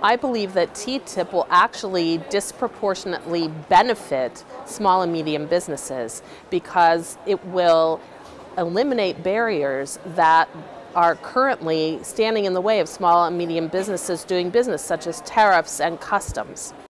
I believe that TTIP will actually disproportionately benefit small and medium businesses because it will eliminate barriers that are currently standing in the way of small and medium businesses doing business, such as tariffs and customs.